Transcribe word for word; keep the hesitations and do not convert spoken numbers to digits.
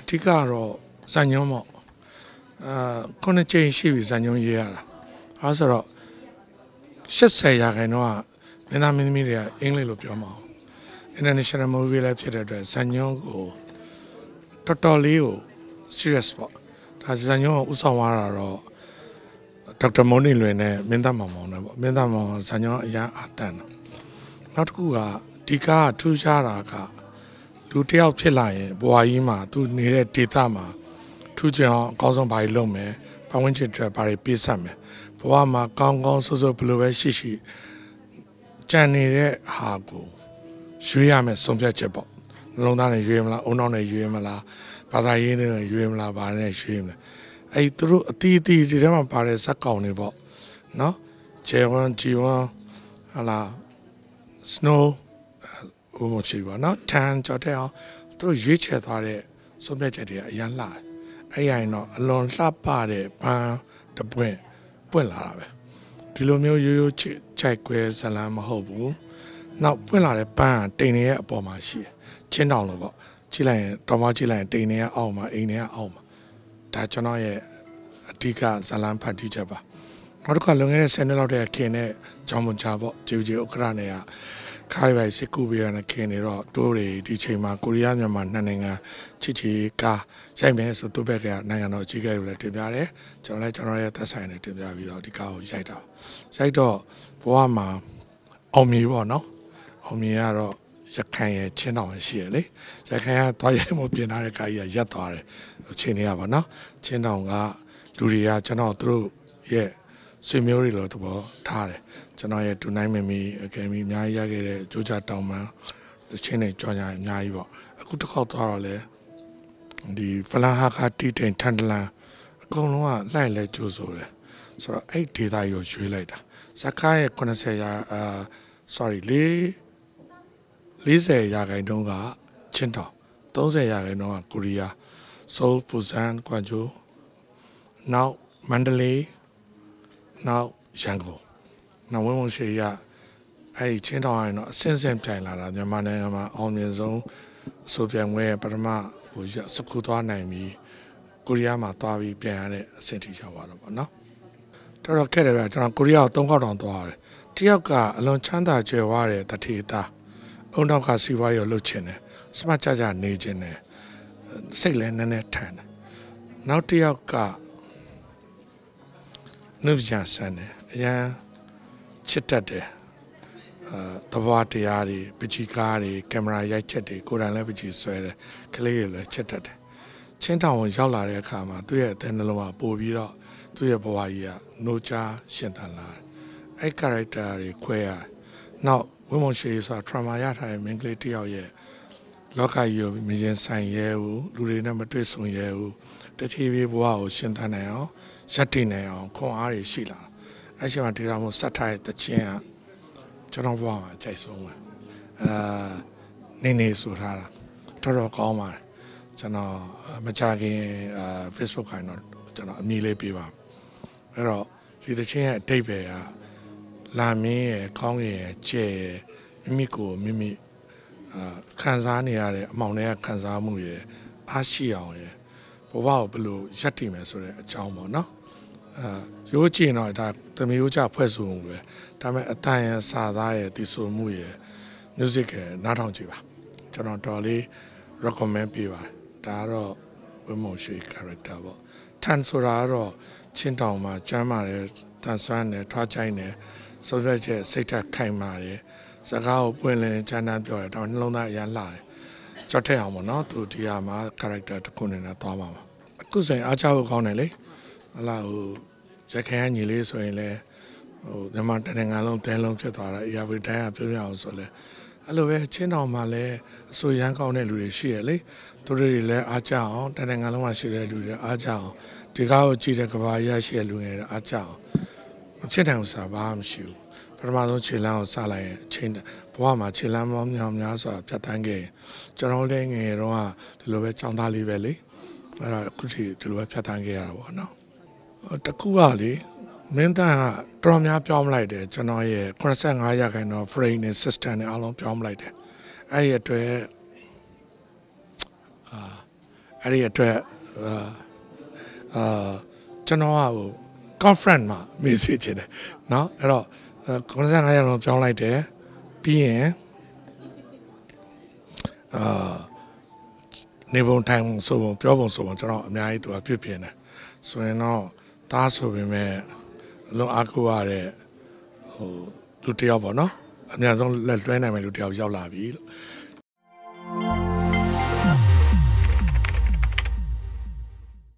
ဒီကတော့ဇာညုံမော့အာခုနှစ်ချိန်ရှိပြီဇာညုံရေးရတာအဲဆိုတော့ရှစ်ဆယ်ရာခိုင်နှုန်းကမင်းသားမင်းသမီးတွေကအင်္ဂလိပ်လိုပြောမှာ international movie လည်းဖြစ်တဲ့အတွက်ဇာညုံကိုတော်တော်လေးကို serious ပေါ့ဒါဇာညုံကိုဥဆောင်သွားတာတော့ဒေါက်တာမိုးနေလွင်နဲ့မင်းသားမောင်မောင်နဲ့ပေါ့မင်းသားမောင်ဇာညုံအရန်အာတန်နောက်တစ်ခုကဒီကားထူးခြားတာကလူတယောက်ဖြစ်လာရင်ဘဝကြီးမှာသူနေတဲ့ဒေသမှာထူးခြားအောင်အကောင်းဆုံးဘာတွေလုပ်မယ်ပတ်ဝန်းကျင်တွေဘာတွေပေးဆက်မယ်ဘဝမှာကောင်းကောင်းဆိုးဆိုးဘယ်လိုပဲရှိရှိကြံနေတဲ့ဟာကိုရွေးရမယ်ဆုံးဖြတ်ချက်ပေါ့နှလုံးသားနဲ့ရွေးမလားအုံနောက်နဲ့ရွေးမလားဘာသာရေးနဲ့ရွေးမလားဘာနဲ့ရွေးမလဲအဲ့သူတို့အတီးအတီးဒီထဲမှာပါတဲ့ဇက်ကောင်တွေပေါ့နော်ဂျေဝမ်ဂျီဝမ်ဟာလာစနိုးဟိုမရှိပါနော်တန်ကြော်တဲ့အောင်သူတို့ရွေးချယ်သွားတဲ့ဆုံးဖြတ်ချက်တွေကအရန်လှတယ်အဲ့ရင်တော့အလွန်လှပတဲ့ပန်းတပွင့်ပွင့်လာတာပဲဒီလိုမျိုးရိုးရိုးချိုက်ခွဲဇလန်းမဟုတ်ဘူးနောက်ပွင့်လာတဲ့ပန်းတိမ်နေရဲ့အပေါ်မှာရှိတယ်ချင်းတောင်လို့ပေါ့ကြည့်လိုက်ရင်တော်မကြည့်လိုက်ရင်တိမ်နေရဲ့အောက်မှာအိမ်နေရဲ့အောက်မှာဒါကျွန်တော်ရဲ့အဓိကဇလန်းဖတ်တီးချက်ပါနောက်တစ်ခါလွန်ခဲ့တဲ့ဆယ်နှစ်လောက်တည်းခင်တဲ့ကျောင်းမချပေါ့ဂျေဂျေဥက္ကရာနဲ့ကခါရီပိုင်စစ်ကူပေးရတဲ့ခင်နေတော့တိုးတွေဒီချိန်မှာကိုရီးယားမြန်မာနှစ်နိုင်ငံချစ်ချီကားရိုက်မယ်ဆိုသူ့ဘက်ကနိုင်ငံတော်အကြီးအကဲကိုလည်းတင်ပြတယ်ကျွန်တော်လည်းကျွန်တော်ရဲ့သက်ဆိုင်နဲ့တင်ပြပြီးတော့ဒီကားကိုရိုက်တာရိုက်တော့ဘဝမှာအောင်မြေပေါ့နော်အောင်မြေကတော့ရခိုင်ရဲ့ချင်းတောင်ရှိရလေရခိုင်ကသွားရိုက်မှုပြင်ထားတဲ့ကားကြီးကရက်သွားတယ်အချိန်လေးကပါနော်ချင်းတောင်ကလူတွေကကျွန်တော်တို့ရဲ့ဆွေမျိုးတွေလို့သဘောထားတယ်ကျွန်တော်ရဲ့ဒူနိုင်မမီအကယ်ဒမီအများကြီးရခဲ့တဲ့ကြိုးကြတောင်မှန်သချင်းတွေကြော်ညာအများကြီးပေါ့အခုတစ်ခေါက်သွားတော့လေဒီဖလန်ဟာခတီတိန်ထန်တလန်အကုန်လုံးကလှိုက်လဲကြိုးဆိုတယ်ဆိုတော့အဲ့ဒေတာကိုရွေးလိုက်တာဇက်ကားရဲ့eightyရာအာ sorry 40ရာခိုင်နှုန်းကချင်းတောင်thirtyရာခိုင်နှုန်းကကိုရီးယားဆိုးဖူဇန်ကွမ်ဂျိုနောက်မန္တလေးနောက်ရန်ကုန်နောက်ဝင်းဝင်းရှိရအဲ့ဒီချင်းတောင်ရင်တော့အစင်းစင်းပြိုင်လာတာမြန်မာနိုင်ငံမှာအောင်မြင်ဆုံးအဆိုပြိုင်ပွဲပထမဟိုစကူသွားနိုင်ပြီးကိုရီးယားမှာသွားပြီးပြန်ရတဲ့အဆင့်ထိရောက်သွားတော့ပေါ့နော်တော်တော်ခက်တယ်ဗျကျွန်တော်ကိုရီးယားကိုသုံးခေါက်တောင်သွားရတယ်တယောက်ကအလွန်ချမ်းသာကြွယ်ဝတဲ့တထေသားအုံနောက်ကစီဝါရောလှုပ်ချင်တယ်စမတ်ကြကြနေချင်တယ်စိတ်လည်းနည်းနည်းထန်တယ်နောက်တယောက်ကနှုတ်ပြန်ဆန်းတယ်အရန်ချစ်တတ်တယ်အာတဘာတရားတွေပချီကားတွေကင်မရာရိုက်ချက်တွေကိုယ်တိုင်လည်းပချီဆွဲတယ်ကလေးတွေလည်းချစ်တတ်တယ်ချင်းတောင်ကိုရောက်လာတဲ့အခါမှာသူ့ရဲ့အသက်နှလုံးကပို့ပြီးတော့သူ့ရဲ့ဘဝကြီးကနှိုးချရှင်သန်လာတယ်အဲ့ character တွေခွဲရတယ်နောက်ဝင်းမုံရှိဆိုတာ trauma ရထားတဲ့ main ကလေးတယောက်ရဲ့လောကကြီးကိုမရင်ဆိုင်ရဲဘူးလူတွေနဲ့မတွေ့ဆုံရဲဘူးတတိယဘဝကိုရှင်သန်နိုင်အောင်ရက်တည်နိုင်အောင်ခွန်အားတွေရှိလာအဲ့ချိန်မှာဒီတော့မို့စက်ထားတဲ့တခြင်းကကျွန်တော်ဘဝမှာအကြိုက်ဆုံးပဲအာနေနေဆိုထားတာတော်တော်ကောင်းပါတယ်ကျွန်တော်မကြခင်အာ Facebook ခိုင်းတော့ကျွန်တော်အမည်လေးပေးပါအဲ့တော့ဒီတခြင်းရဲ့အတိတ်ပဲကလာမင်းရဲ့ကောင်းရဲ့ကျဲမိမိကိုမိမိအာခံစားနေရတဲ့အမောင်တွေကခံစားမှုရဲ့အားရှိအောင်ရဲ့ဘဝကိုဘယ်လိုရက်တည်မယ်ဆိုတဲ့အကြောင်းပေါ့နော်အာရိုးချင်တော့ဒါသမီးရိုးချဖွဲ့ဆိုမှုပဲဒါပေမဲ့အတန်ရစာသားရဲ့တည်ဆိုမှုရဲ့ music ရဲ့နားထောင်ကြည့်ပါကျွန်တော်တော်လေး recommend ပေးပါတယ်ဒါကတော့ဝင်းမုံရှိ character ပေါ့ထန်ဆိုတာကတော့ချင်းတောင်မှာကျမ်းမာတယ်တန်ဆွမ်းတယ်ထွားချိုင်းတယ်ဆိုရက်ချက်စိတ်ထက်ခိုင်မာတယ်စကားကိုပွင့်လင်းချမ်းသာပြောတယ်တော့နှလုံးသားအရန်လှတယ်ကြောက်ထက်အောင်ပေါ့နော်သူဒီဟာမှာ character တစ်ခုနေနဲ့သွားမှာပါအခုဆိုရင်အားချဖို့ကောင်းတယ်လေဟလာဟိုရခိုင်ကညီလေးဆိုရင်လည်းဟိုမြန်မာတနင်္ဂနွေလုံးတဲလုံးဖြစ်သွားတာ every time ကပြောပြအောင်ဆိုလဲအဲ့လိုပဲချင်းတောင်မှာလည်းအစိုးရန်ကောင်းတဲ့လူတွေရှိရလေသူတို့တွေလည်းအားကြအောင်တနင်္ဂနွေလုံးမှာရှိတဲ့လူတွေအားကြအောင်ဒီကားကိုကြည့်တဲ့ကဘာရရှိတဲ့လူငယ်တွေအားကြအောင်မဖြစ်နိုင်ဘူးဆိုတာဘာမှမရှိဘူးပထမဆုံးခြေလမ်းကိုစလိုက်ရင်အချင်းဘဝမှာခြေလမ်းမောင်းမြောင်များစွာဖြတ်တန်းခဲ့ကျွန်တော်လည်းငယ်တော့ကဒီလိုပဲចောင်းသားလေးပဲလေအဲ့တော့အခုထိဒီလိုပဲဖြတ်တန်းခဲ့ရတာပေါ့နော်တကူကလေမင်းသားကတော်များပြောင်းလိုက်တယ်ကျွန်တော်ရဲ့eighty-fiveရာခိုင်နှုန်း frame နဲ့ system နဲ့အားလုံးပြောင်းလိုက်တယ်အဲ့ဒီအတွက်အာအဲ့ဒီအတွက်အာကျွန်တော်ကဟို conference မှာမေးစေချင်တယ်เนาะအဲ့တော့95ရာခိုင်နှုန်းပြောင်းလိုက်တယ်ပြီးရင်အာနေပုံထိုင်ပုံဆိုပုံပြောပုံဆိုပုံကျွန်တော်အများကြီးသူကပြည့်ပြင်းတယ်ဆိုရင်တော့တားဆိုပေမဲ့အလုံးအားကိုးရတဲ့ဟိုလူတယောက်ပေါ့နော်အများဆုံးလက်လွှဲနိုင်မယ်လူတယောက်ရောက်လာပြီလို့